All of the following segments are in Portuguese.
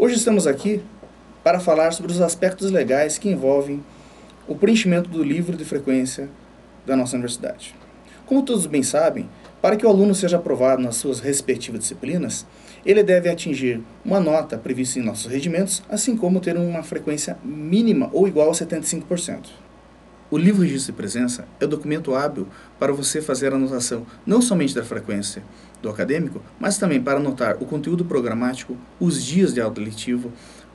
Hoje estamos aqui para falar sobre os aspectos legais que envolvem o preenchimento do livro de frequência da nossa universidade. Como todos bem sabem, para que o aluno seja aprovado nas suas respectivas disciplinas, ele deve atingir uma nota prevista em nossos regimentos, assim como ter uma frequência mínima ou igual a 75%. O livro registro de presença é o documento hábil para você fazer a anotação não somente da frequência do acadêmico, mas também para anotar o conteúdo programático, os dias de aula letivo,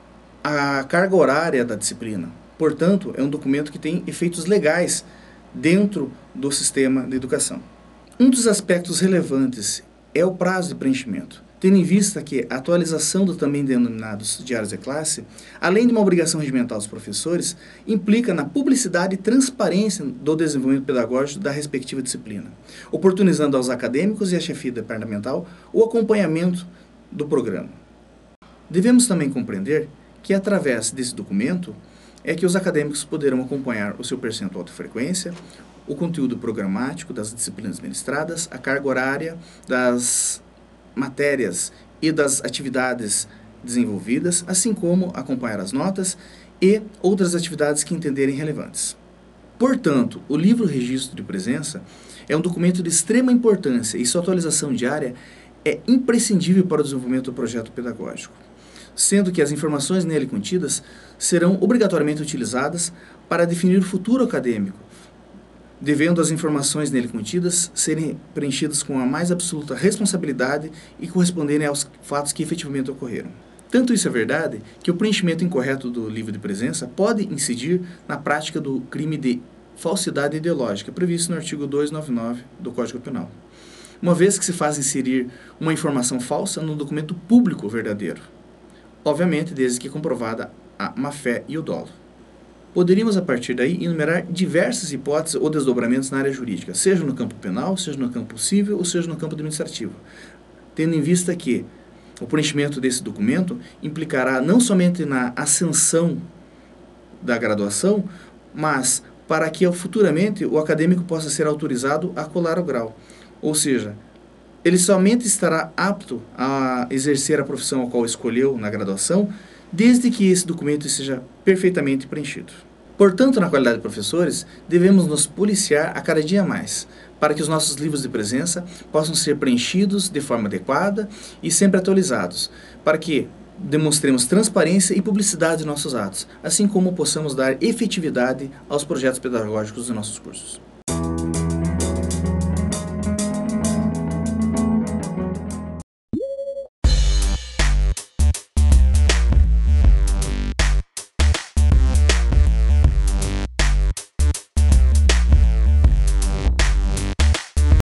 a carga horária da disciplina. Portanto, é um documento que tem efeitos legais dentro do sistema de educação. Um dos aspectos relevantes é o prazo de preenchimento, tendo em vista que a atualização do também denominados diários de classe, além de uma obrigação regimental dos professores, implica na publicidade e transparência do desenvolvimento pedagógico da respectiva disciplina, oportunizando aos acadêmicos e à chefia departamental o acompanhamento do programa. Devemos também compreender que, através desse documento, é que os acadêmicos poderão acompanhar o seu percentual de frequência, o conteúdo programático das disciplinas ministradas, a carga horária das matérias e das atividades desenvolvidas, assim como acompanhar as notas e outras atividades que entenderem relevantes. Portanto, o livro registro de presença é um documento de extrema importância e sua atualização diária é imprescindível para o desenvolvimento do projeto pedagógico, sendo que as informações nele contidas serão obrigatoriamente utilizadas para definir o futuro acadêmico, devendo as informações nele contidas serem preenchidas com a mais absoluta responsabilidade e corresponderem aos fatos que efetivamente ocorreram. Tanto isso é verdade que o preenchimento incorreto do livro de presença pode incidir na prática do crime de falsidade ideológica, previsto no artigo 299 do Código Penal, uma vez que se faz inserir uma informação falsa no documento público verdadeiro, obviamente desde que comprovada a má-fé e o dolo. Poderíamos, a partir daí, enumerar diversas hipóteses ou desdobramentos na área jurídica, seja no campo penal, seja no campo civil ou seja no campo administrativo, tendo em vista que o preenchimento desse documento implicará não somente na ascensão da graduação, mas para que futuramente o acadêmico possa ser autorizado a colar o grau, ou seja, ele somente estará apto a exercer a profissão a qual escolheu na graduação, desde que esse documento seja perfeitamente preenchido. Portanto, na qualidade de professores, devemos nos policiar a cada dia mais, para que os nossos livros de presença possam ser preenchidos de forma adequada e sempre atualizados, para que demonstremos transparência e publicidade de nossos atos, assim como possamos dar efetividade aos projetos pedagógicos de nossos cursos.